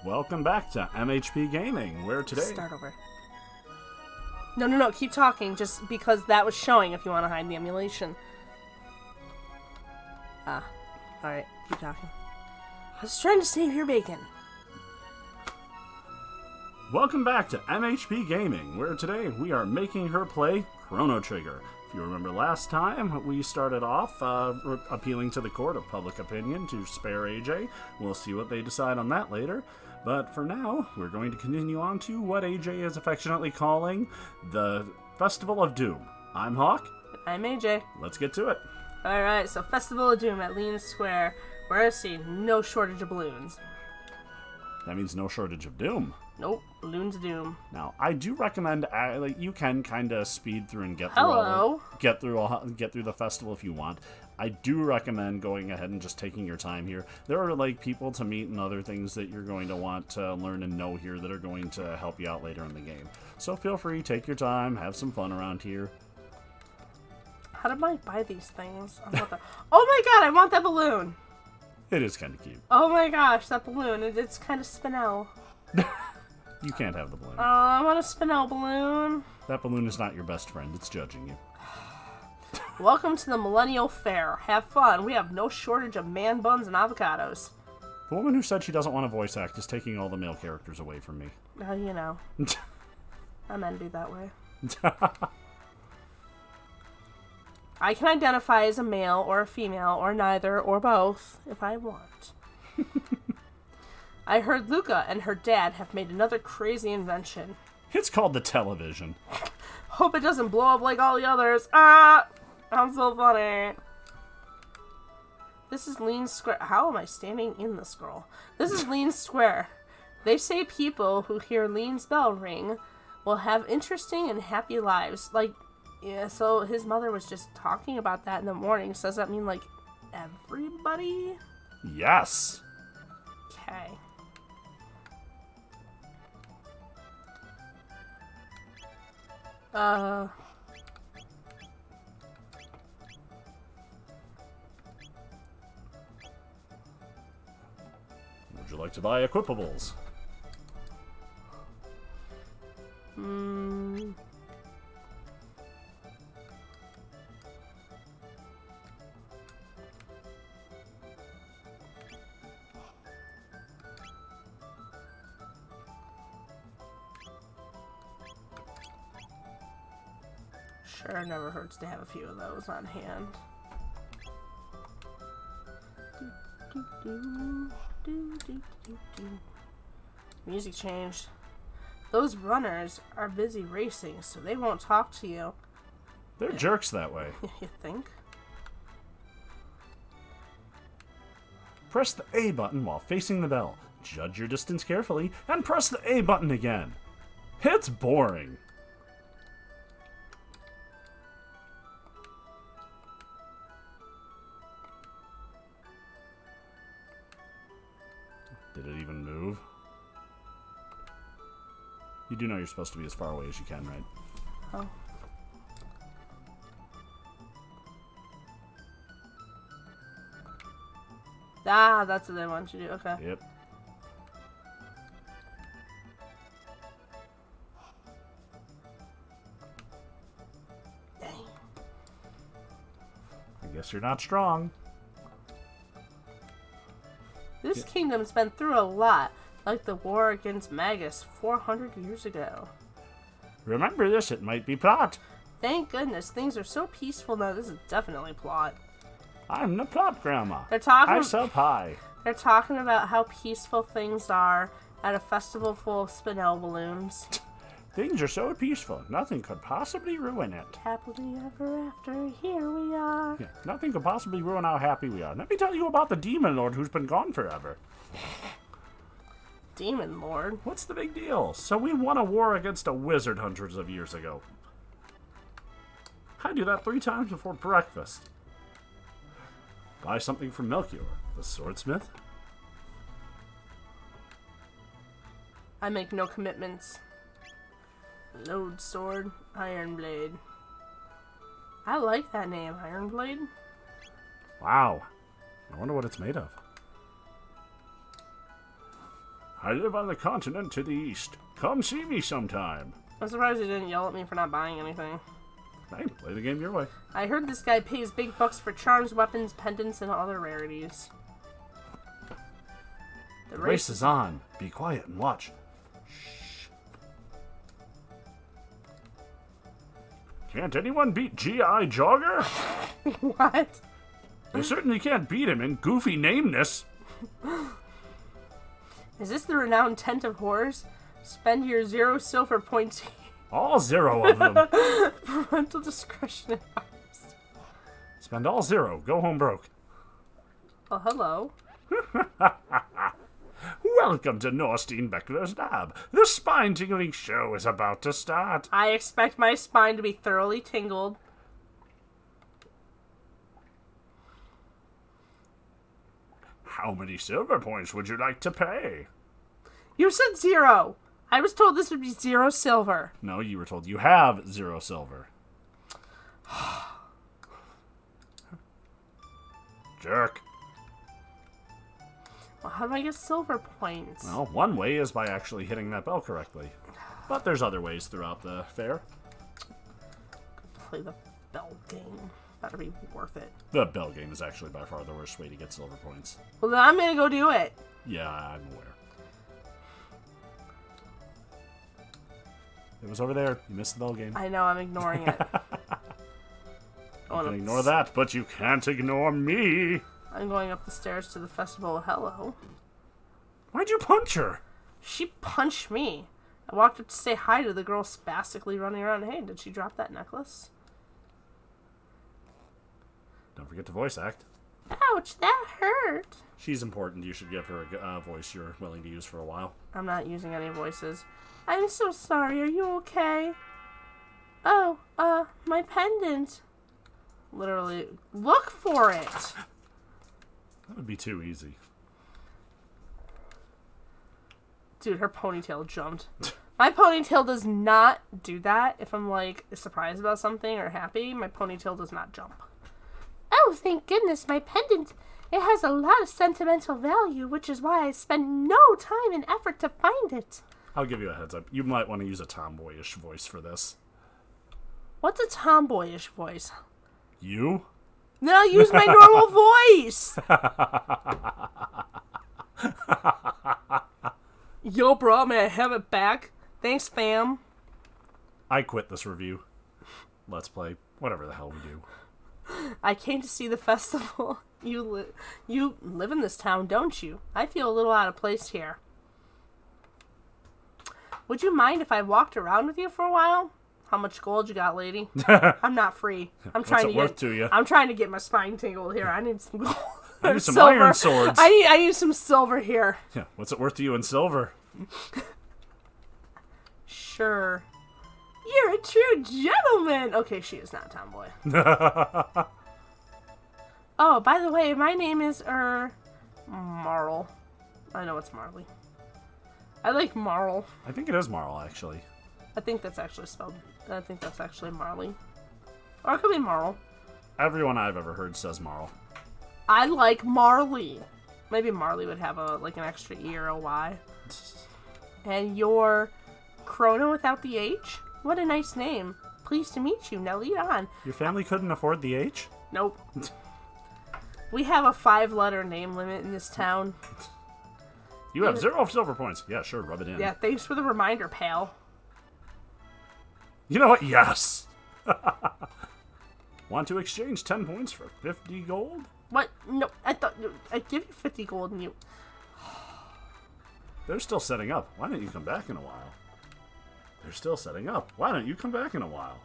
Welcome back to MHP Gaming, where today... Start over. No, keep talking, just because that was showing if you want to hide the emulation. Alright, keep talking. I was trying to save your bacon. Welcome back to MHP Gaming, where today we are making her play Chrono Trigger. If you remember last time, we started off appealing to the court of public opinion to spare AJ. We'll see what they decide on that later. But for now, we're going to continue on to what AJ is affectionately calling the Festival of Doom. I'm Hawk. I'm AJ. Let's get to it. Alright, so Festival of Doom at Lean Square, where I see no shortage of balloons. That means no shortage of Doom. Nope, balloons of Doom. Now, I do recommend you can kind of speed through and get through the festival if you want. I do recommend going ahead and just taking your time here. There are like people to meet and other things that you're going to want to learn and know here that are going to help you out later in the game. So feel free, take your time, have some fun around here. How did I buy these things? Oh my god, I want that balloon! It is kind of cute. Oh my gosh, that balloon. It's kind of Spinel. You can't have the balloon. Oh, I want a Spinel balloon. That balloon is not your best friend. It's judging you. Welcome to the Millennial Fair. Have fun. We have no shortage of man buns and avocados. The woman who said she doesn't want a voice act is taking all the male characters away from me. Oh, you know. I'm envied that way. I can identify as a male or a female or neither or both if I want. I heard Luca and her dad have made another crazy invention. It's called the television. Hope it doesn't blow up like all the others. Ah! I'm so funny. This is Lean Square. How am I standing in this girl? This is Lean Square. They say people who hear Lean's bell ring will have interesting and happy lives. Like, yeah, so his mother was just talking about that in the morning. So does that mean, like, everybody? Yes. Okay. Would you like to buy equipables? Sure, never hurts to have a few of those on hand. Music changed. Those runners are busy racing, so they won't talk to you. They're jerks that way. You think? Press the A button while facing the bell. Judge your distance carefully, and press the A button again. It's boring. Did it even move? You do know you're supposed to be as far away as you can, right? Oh. Ah, that's what they want you to do. Okay. Yep. Dang. I guess you're not strong. This kingdom's been through a lot, like the war against Magus 400 years ago. Remember this, it might be plot. Thank goodness, things are so peaceful now. This is definitely plot. I'm the plot grandma. They're talking. I sell pie. They're talking about how peaceful things are at a festival full of Spinel balloons. Things are so peaceful, nothing could possibly ruin it. Happily ever after, here we are. Yeah, nothing could possibly ruin how happy we are. Let me tell you about the Demon Lord who's been gone forever. Demon Lord? What's the big deal? So we won a war against a wizard hundreds of years ago. I do that 3 times before breakfast. Buy something from Melchior, the swordsmith. I make no commitments. Load sword, Ironblade. I like that name, Ironblade. Wow. I wonder what it's made of. I live on the continent to the east. Come see me sometime. I'm surprised you didn't yell at me for not buying anything. Hey, play the game your way. I heard this guy pays big bucks for charms, weapons, pendants, and other rarities. The race is on. Be quiet and watch. Shh. Can't anyone beat G.I. Jogger? What? They certainly can't beat him in goofy nameness. Is this the renowned Tent of Horrors? Spend your 0 silver points. All 0 of them. Parental discretion advised. Spend all 0. Go home broke. Oh, hello. Welcome to Norstein Beckler's Lab. The spine-tingling show is about to start. I expect my spine to be thoroughly tingled. How many silver points would you like to pay? You said 0. I was told this would be 0 silver. No, you were told you have 0 silver. Jerk. Well, how do I get silver points? Well, one way is by actually hitting that bell correctly. But there's other ways throughout the fair. Play the bell game. Better be worth it. The bell game is actually by far the worst way to get silver points. Well, then I'm gonna go do it. Yeah, I'm aware. It was over there. You missed the bell game. I know, I'm ignoring it. You can ignore that, but you can't ignore me. I'm going up the stairs to the festival. Hello. Why'd you punch her? She punched me. I walked up to say hi to the girl spastically running around. Hey, did she drop that necklace? Don't forget to voice act. Ouch, that hurt. She's important. You should give her a voice you're willing to use for a while. I'm not using any voices. I'm so sorry. Are you okay? Oh, my pendant. Literally, look for it. That would be too easy. Dude, her ponytail jumped. My ponytail does not do that. If I'm, like, surprised about something or happy, my ponytail does not jump. Oh, thank goodness, my pendant. It has a lot of sentimental value, which is why I spend no time and effort to find it. I'll give you a heads up. You might want to use a tomboyish voice for this. What's a tomboyish voice? You? Then I'll use my normal voice. Yo, bro, may I have it back? Thanks, fam. I quit this review. Let's play whatever the hell we do. I came to see the festival. You live in this town, don't you? I feel a little out of place here. Would you mind if I walked around with you for a while? How much gold you got, lady? I'm not free. I'm trying I'm trying to get my spine tingled here. I need some gold. I need some silver. iron swords. I need some silver here. Yeah, what's it worth to you in silver? Sure. You're a true gentleman. Okay, she is not a tomboy. Oh, by the way, my name is Marl. I know it's Marley. I like Marl. I think it is Marl, actually. I think that's actually Marley. Or it could be Marl. Everyone I've ever heard says Marl. I like Marley. Maybe Marley would have an extra E or a Y. And you're Chrono without the H? What a nice name. Pleased to meet you. Now lead on. Your family couldn't afford the H? Nope. We have a 5-letter name limit in this town. You have 0 silver points. Yeah, sure, rub it in. Yeah, thanks for the reminder, pal. You know what? Yes! Want to exchange 10 points for 50 gold? What? No, I thought I'd give you 50 gold and you... They're still setting up. Why don't you come back in a while? They're still setting up. Why don't you come back in a while?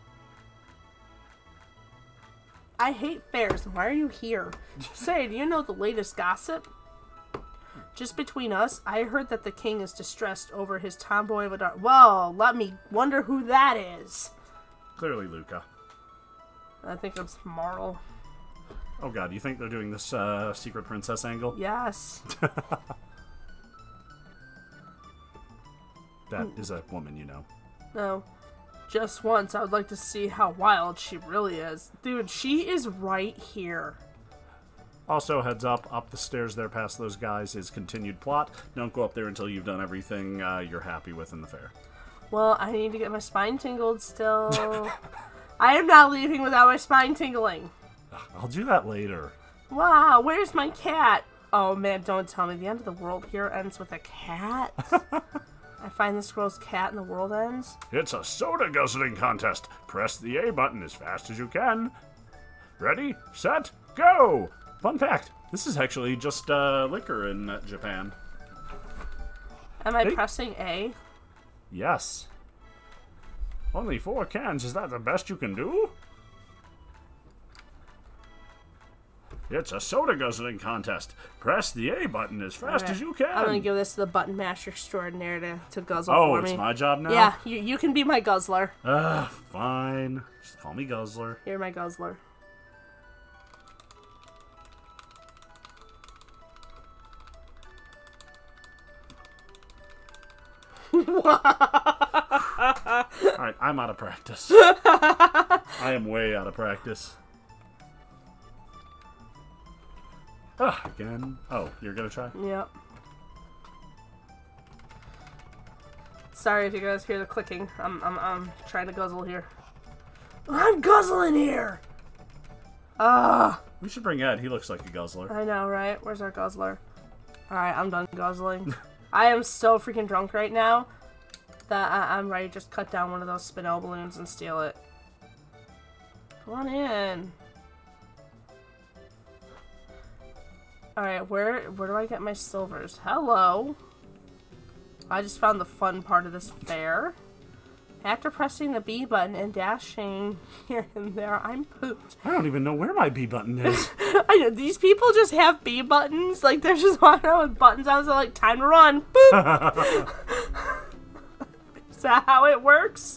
I hate fairs. Why are you here? Say, do you know the latest gossip? Just between us, I heard that the king is distressed over his tomboy of a daughter. Well, let me wonder who that is. Clearly Luca. I think it's Marl. Oh god, you think they're doing this secret princess angle? Yes. That is a woman, you know. No. Just once, I would like to see how wild she really is. Dude, she is right here. Also, heads up the stairs there past those guys is continued plot. Don't go up there until you've done everything you're happy with in the fair. Well, I need to get my spine tingled still. I am not leaving without my spine tingling. I'll do that later. Wow, where's my cat? Oh man, don't tell me the end of the world here ends with a cat. I find this girl's cat and the world ends. It's a soda guzzling contest. Press the A button as fast as you can. Ready, set, go! Fun fact, this is actually just liquor in Japan. Am I pressing A? Yes. Only 4 cans, is that the best you can do? It's a soda guzzling contest. Press the A button as fast as you can. I'm gonna give this to the button masher extraordinaire to guzzle for me. Oh, it's my job now? Yeah, you can be my guzzler. Fine. Just call me Guzzler. You're my guzzler. Alright, I'm out of practice. I am way out of practice. Again. Oh, you're gonna try? Yep. Sorry if you guys hear the clicking. I'm trying to guzzle here. I'm guzzling here! We should bring Ed. He looks like a guzzler. I know, right? Where's our guzzler? Alright, I'm done guzzling. I am so freaking drunk right now that I'm ready to just cut down one of those spinel balloons and steal it. Come on in. Alright, where do I get my silvers? Hello! I just found the fun part of this fair. After pressing the B button and dashing here and there, I'm pooped. I don't even know where my B button is. I know, these people just have B buttons. Like, they're just walking around with buttons on, so like, time to run. Boop! Is that how it works?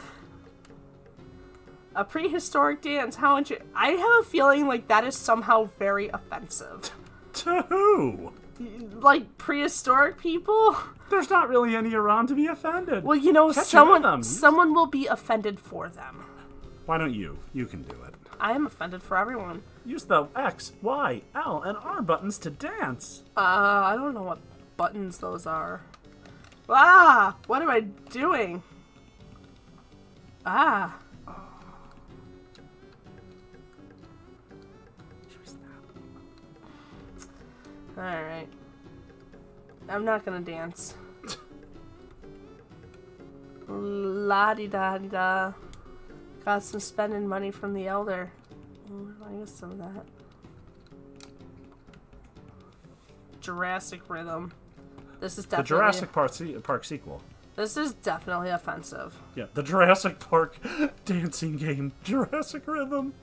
A prehistoric dance. How would you... I have a feeling like that is somehow very offensive. To who? Like, prehistoric people? There's not really any around to be offended. Well, you know, Catch someone will be offended for them. Why don't you? You can do it. I am offended for everyone. Use the X, Y, L, and R buttons to dance. I don't know what buttons those are. Ah! What am I doing? Ah. Alright. I'm not gonna dance. La-di-da-di-da. Got some spending money from the elder. I guess some of that. Jurassic Rhythm. This is definitely... The Jurassic Park sequel. This is definitely offensive. Yeah, the Jurassic Park dancing game. Jurassic Rhythm.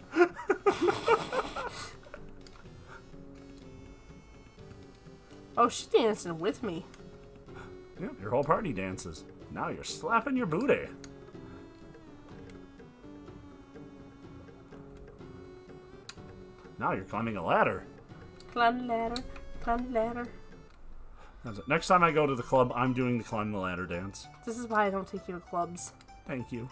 Oh, she's dancing with me. Yep, your whole party dances. Now you're slapping your booty. Now you're climbing a ladder. Climb the ladder, climb the ladder. That's it. Next time I go to the club, I'm doing the climb the ladder dance. This is why I don't take you to clubs. Thank you.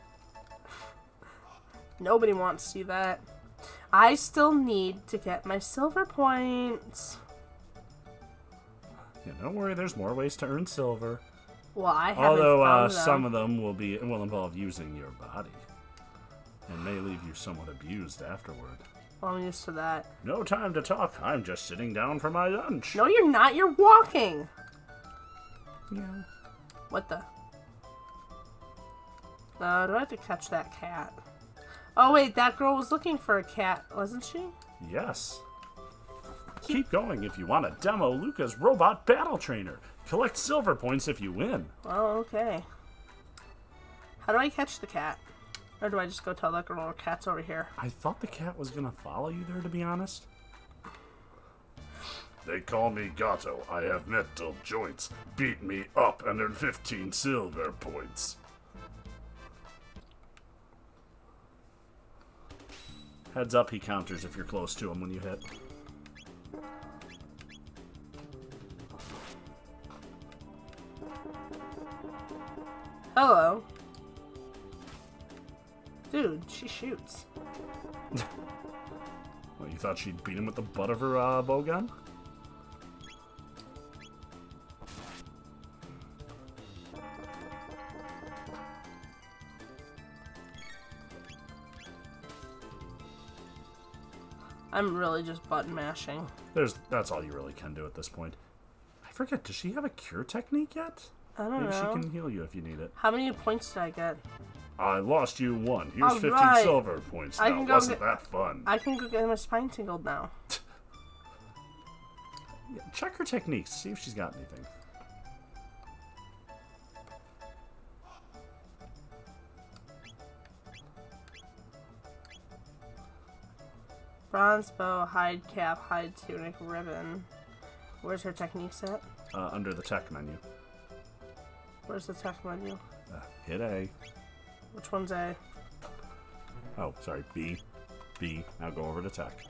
Nobody wants to see that. I still need to get my silver points. Yeah, don't worry, there's more ways to earn silver. Well, I haven't Although found them. some of them will involve using your body. And may leave you somewhat abused afterward. Well, I'm used to that. No time to talk. I'm just sitting down for my lunch. No, you're not. You're walking. Yeah. What the? Do I have to catch that cat? Oh, wait. That girl was looking for a cat, wasn't she? Yes. Keep going if you want to demo Luca's robot battle trainer. Collect silver points if you win. Oh, okay. How do I catch the cat? Or do I just go tell that girl her cat's over here? I thought the cat was going to follow you there, to be honest. They call me Gato. I have metal joints. Beat me up and earn 15 silver points. Heads up, he counters if you're close to him when you hit. Hello. Dude, she shoots. What, you thought she'd beat him with the butt of her bow gun? I'm really just button mashing. That's all you really can do at this point. I forget, does she have a cure technique yet? I don't know. Maybe she can heal you if you need it. How many points did I get? I lost you 1. Here's All 15 right. silver points I now. can go Wasn't get- that fun? I can go get my spine tingled now. Yeah, check her techniques. See if she's got anything. Bronze bow, hide cap, hide tunic, ribbon. Where's her techniques at? Under the tech menu. Where's the tech menu? Hit A. Which one's A? Oh, sorry, B. B. Now go over to tech.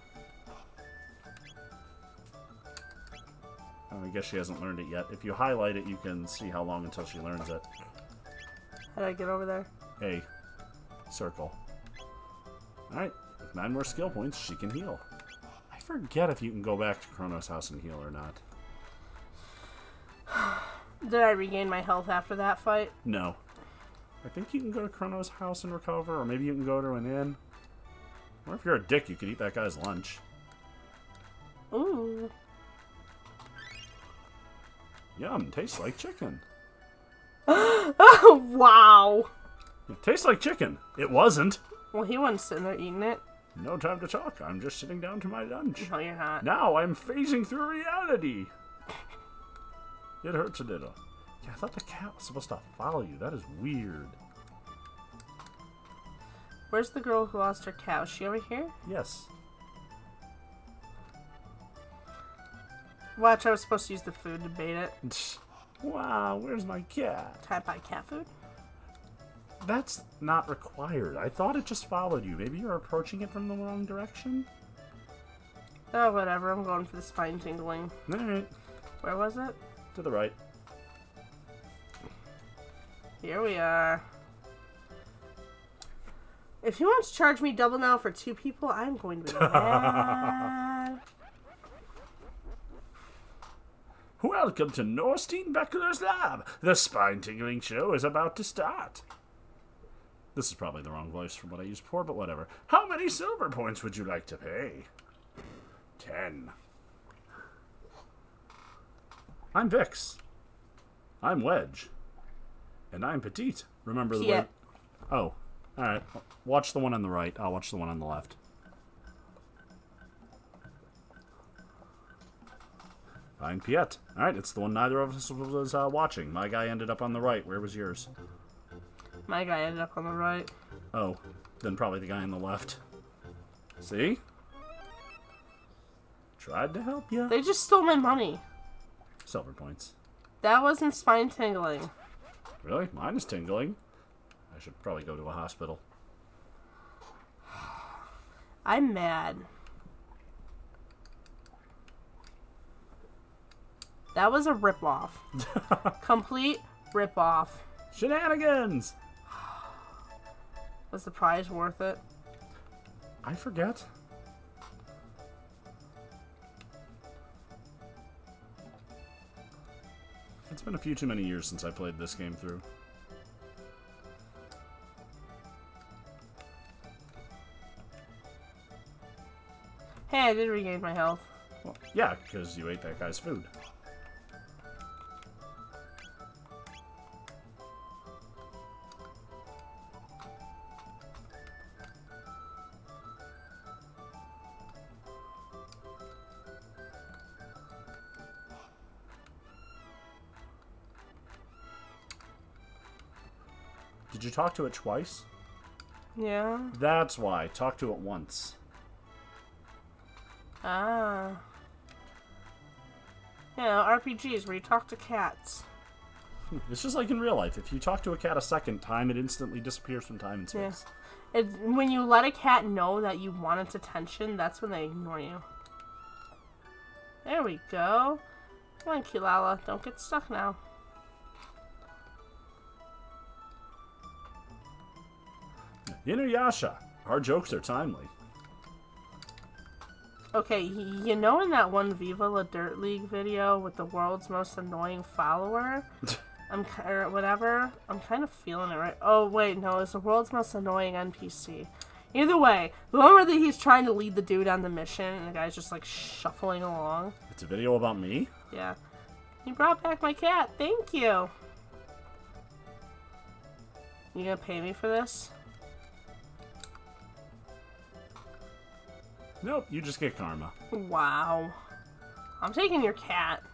Oh, I guess she hasn't learned it yet. If you highlight it, you can see how long until she learns it. How do I get over there? A. Circle. Alright, with 9 more skill points, she can heal. I forget if you can go back to Chronos' house and heal or not. Did I regain my health after that fight? No. I think you can go to Chronos' house and recover, or maybe you can go to an inn. Or if you're a dick, you could eat that guy's lunch. Ooh. Yum, tastes like chicken. Oh, wow. It tastes like chicken. It wasn't. Well, he wasn't sitting there eating it. No time to talk. I'm just sitting down to my lunch. No, you're not. Now I'm phasing through reality. It hurts a little. Yeah, I thought the cat was supposed to follow you. That is weird. Where's the girl who lost her cow? Is she over here? Yes. Watch, I was supposed to use the food to bait it. Wow, where's my cat? Can I buy cat food? That's not required. I thought it just followed you. Maybe you're approaching it from the wrong direction? Oh, whatever. I'm going for the spine tingling. Alright. Where was it? To the right. Here we are. If he wants to charge me double now for 2 people, I'm going to be mad. Welcome to Norstein Beckler's lab. The spine-tingling show is about to start. This is probably the wrong voice from what I used before, but whatever. How many silver points would you like to pay? 10. I'm Vix. I'm Wedge. And I'm Petite. Remember the way... Oh, alright. Watch the one on the right. I'll watch the one on the left. Fine, Piet. Alright, it's the one neither of us was watching. My guy ended up on the right. Where was yours? My guy ended up on the right. Oh, then probably the guy on the left. See? Tried to help you. They just stole my money. Silver points. That wasn't spine tingling. Really? Mine is tingling. I should probably go to a hospital. I'm mad. That was a ripoff. Complete ripoff. Shenanigans! Was the prize worth it? I forget. It's been a few too many years since I played this game through. Hey, I did regain my health. Well, yeah, because you ate that guy's food. Did you talk to it twice? Yeah. That's why. Talk to it once. Ah. Yeah, RPGs where you talk to cats. It's just like in real life. If you talk to a cat a second time, it instantly disappears from time and space. Yeah. When you let a cat know that you want its attention, that's when they ignore you. There we go. Come on, Kilala. Don't get stuck now. Inuyasha. Our jokes are timely. Okay, you know in that one Viva La Dirt League video with the world's most annoying follower? Or whatever? I'm kind of feeling it, right? Oh, wait, no, it's the world's most annoying NPC. Either way, the one where he's trying to lead the dude on the mission and the guy's just, like, shuffling along. It's a video about me? Yeah. You brought back my cat. Thank you. You gonna pay me for this? Nope, you just get karma. Wow. I'm taking your cat.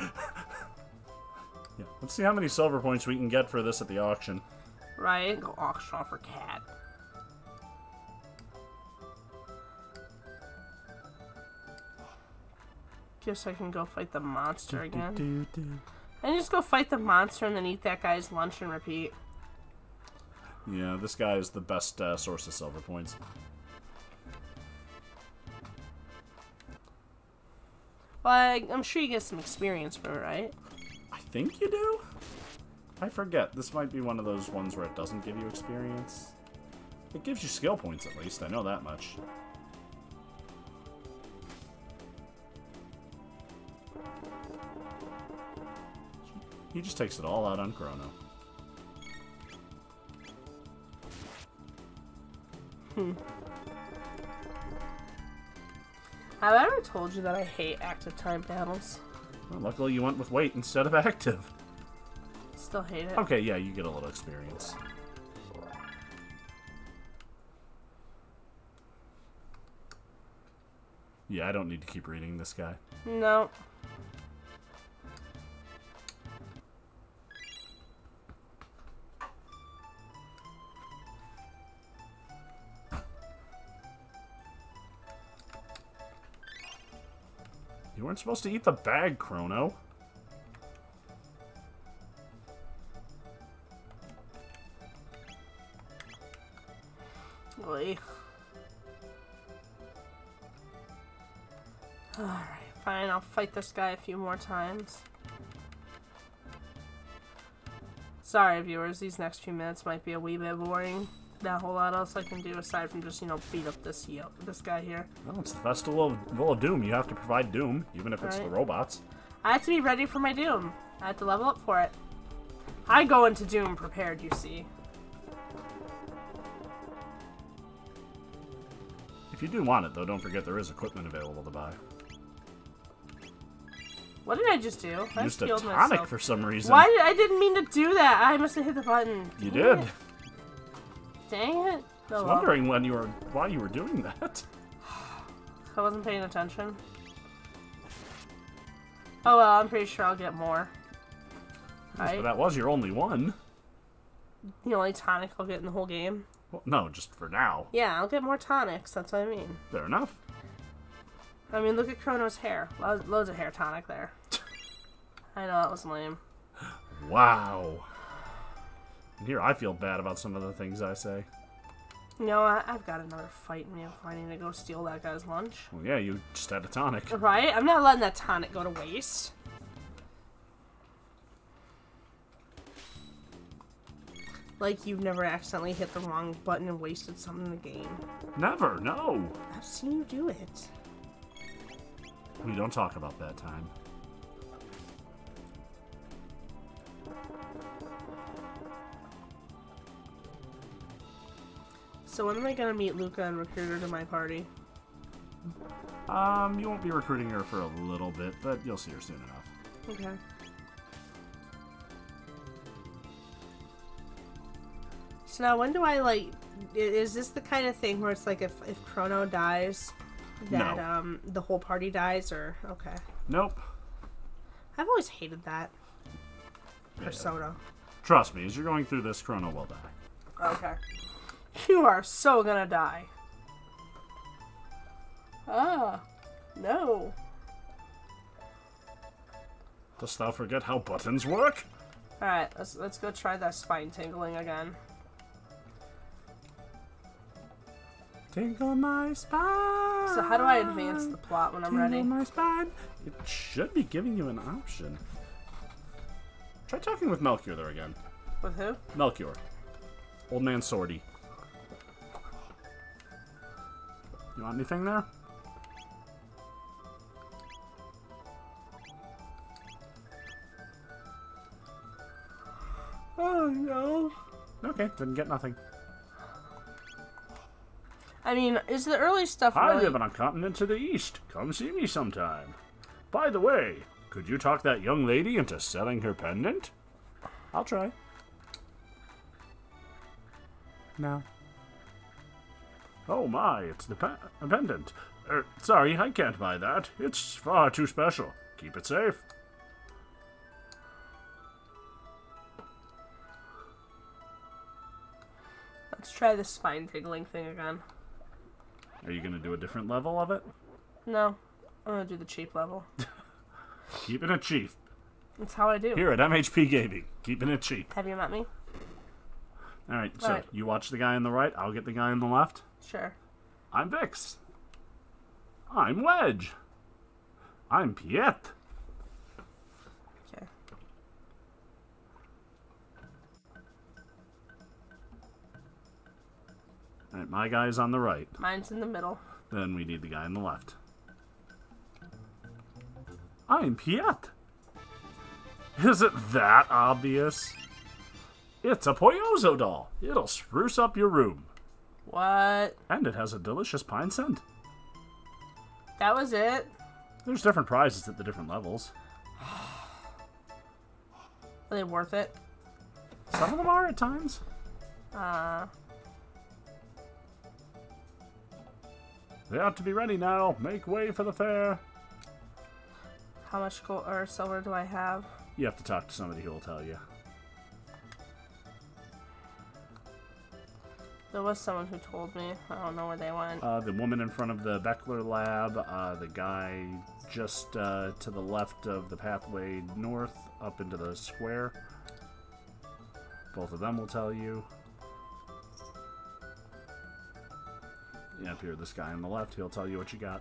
Yeah, let's see how many silver points we can get for this at the auction. Right? Go auction off for cat. Guess I can go fight the monster again. And just go fight the monster and then eat that guy's lunch and repeat. Yeah, this guy is the best source of silver points. Well, I'm sure you get some experience for it, right? I think you do? I forget. This might be one of those ones where it doesn't give you experience. It gives you skill points at least, I know that much. He just takes it all out on Chrono. Have I ever told you that I hate active time battles? Well, luckily you went with wait instead of active. Still hate it. Okay, yeah, you get a little experience. Yeah, I don't need to keep reading this guy. No. You weren't supposed to eat the bag, Chrono. Oy. Alright, fine. I'll fight this guy a few more times. Sorry, viewers. These next few minutes might be a wee bit boring. Not a whole lot else I can do aside from just, you know, beat up this guy here. Well, it's the Festival of Doom. You have to provide Doom, even if it's the robots. I have to be ready for my Doom. I have to level up for it. I go into Doom prepared, you see. If you do want it, though, don't forget there is equipment available to buy. What did I just do? I Used a healed tonic myself. for some reason. Why did I didn't mean to do that? I must have hit the button. You Dang did. it. Dang it. I was wondering why you were doing that. I wasn't paying attention. Oh well, I'm pretty sure I'll get more. Yes, Right? but that was your only one. The only tonic I'll get in the whole game. Well, no, just for now. Yeah, I'll get more tonics. That's what I mean. Fair enough. I mean, look at Chrono's hair. Loads of hair tonic there. I know that was lame. Wow. And here I feel bad about some of the things I say. You know, I've got another fight in me of wanting to go steal that guy's lunch. Well, yeah, you just had a tonic. Right? I'm not letting that tonic go to waste. Like you've never accidentally hit the wrong button and wasted something in the game. Never, no. I've seen you do it. We don't talk about that time. So when am I gonna meet Luca and recruit her to my party? You won't be recruiting her for a little bit, but you'll see her soon enough. Okay. So now when do I, like, is this the kind of thing where it's like if Chrono dies, that, No. the whole party dies, or, okay. Nope. I've always hated that. Yeah. Persona. Trust me, as you're going through this, Chrono will die. Okay. You are so gonna die. Ah. No. Dost thou forget how buttons work? Alright, let's go try that spine tingling again. Tingle my spine. So how do I advance the plot when I'm ready? Tingle my spine. It should be giving you an option. Try talking with Melchior there again. With who? Melchior. Old man Swordy. You want anything there? Oh, no. Okay, didn't get nothing. I mean, is the early stuff I really... live on a continent to the east. Come see me sometime. By the way, could you talk that young lady into selling her pendant? I'll try. No. Oh my, it's the pendant. Sorry, I can't buy that. It's far too special. Keep it safe. Let's try the spine tingling thing again. Are you going to do a different level of it? No. I'm going to do the cheap level. Keeping it cheap. That's how I do. Here at MHP Gaming. Keeping it cheap. Have you met me? Alright, so Alright. you watch the guy on the right, I'll get the guy on the left. Sure. I'm Vix. I'm Wedge. I'm Piet. Okay. Alright, my guy's on the right. Mine's in the middle. Then we need the guy on the left. I'm Piet. Is it that obvious? It's a Poyozo doll. It'll spruce up your room. What? And it has a delicious pine scent. That was it? There's different prizes at the different levels. Are they worth it? Some of them are at times. They ought to be ready now. Make way for the fair. How much gold or silver do I have? You have to talk to somebody who will tell you. There was someone who told me. I don't know where they went. The woman in front of the Beckler lab, the guy just to the left of the pathway north up into the square. Both of them will tell you. Yeah, up here, this guy on the left, he'll tell you what you got.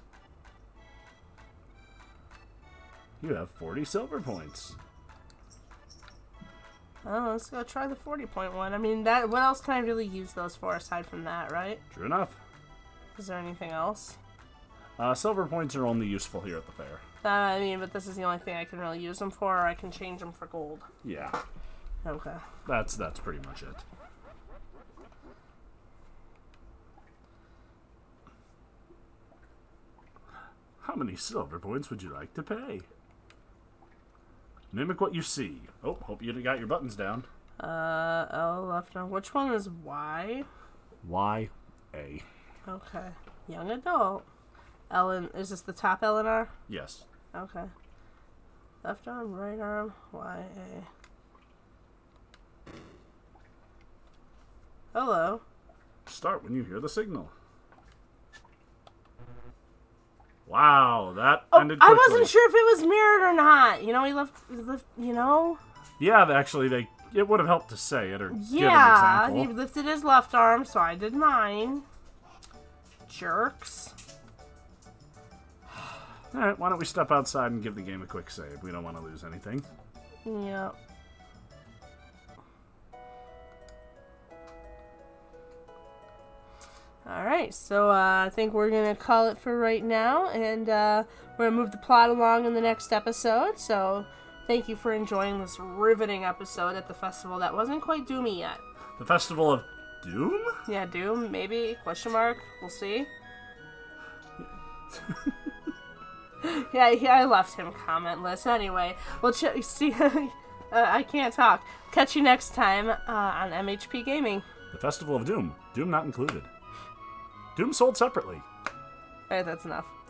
You have 40 silver points. Oh, let's go try the 40-point one. I mean, that. What else can I really use those for aside from that, right? True enough. Is there anything else? Silver points are only useful here at the fair. I mean, but this is the only thing I can really use them for, or I can change them for gold. Yeah, Okay. that's pretty much it. How many silver points would you like to pay? Mimic what you see. Oh, hope you got your buttons down. L left arm. Which one is Y? Y, A. Okay. Young adult. Ellen, is this the top Eleanor? Yes. Okay. Left arm, right arm, Y, A. Hello. Start when you hear the signal. Wow, that ended quickly. I wasn't sure if it was mirrored or not. You know, he left you know? Yeah, actually, it would have helped to say it or give an Yeah, example. he lifted his left arm, so I did mine. Jerks. Alright, why don't we step outside and give the game a quick save? We don't want to lose anything. Yeah. Alright, so I think we're going to call it for right now, and we're going to move the plot along in the next episode, so thank you for enjoying this riveting episode at the festival that wasn't quite doomy yet. The Festival of Doom? Yeah, doom, maybe, question mark, we'll see. Yeah, I left him commentless. Anyway, we'll see. I can't talk. Catch you next time on MHP Gaming. The Festival of Doom. Doom not included. Doom sold separately. Alright, that's enough.